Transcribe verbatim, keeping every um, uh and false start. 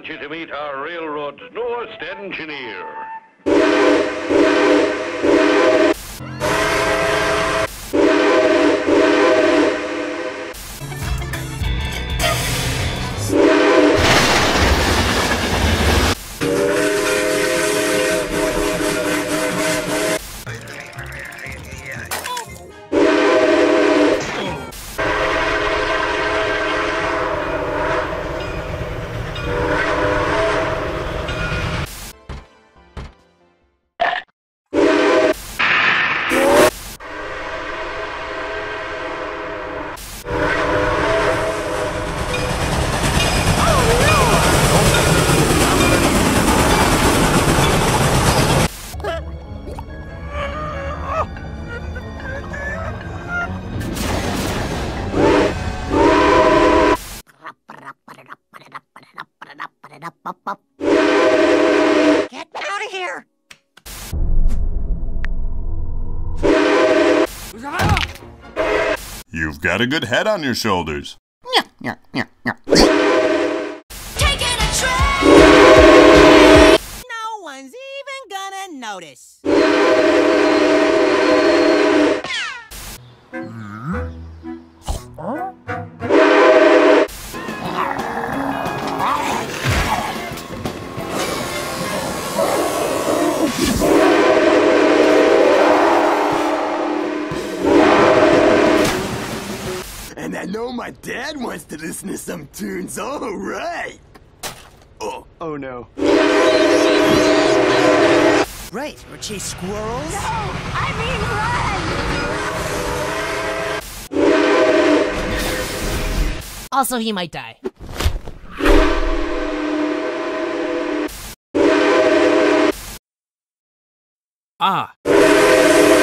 you to meet our railroad's newest engineer. Get out of here! You've got a good head on your shoulders. Taking a train! No one's even gonna notice. And I know my dad wants to listen to some tunes, all right. Oh, oh no. Right, or chase squirrels? No, I mean run! Also, he might die. Ah.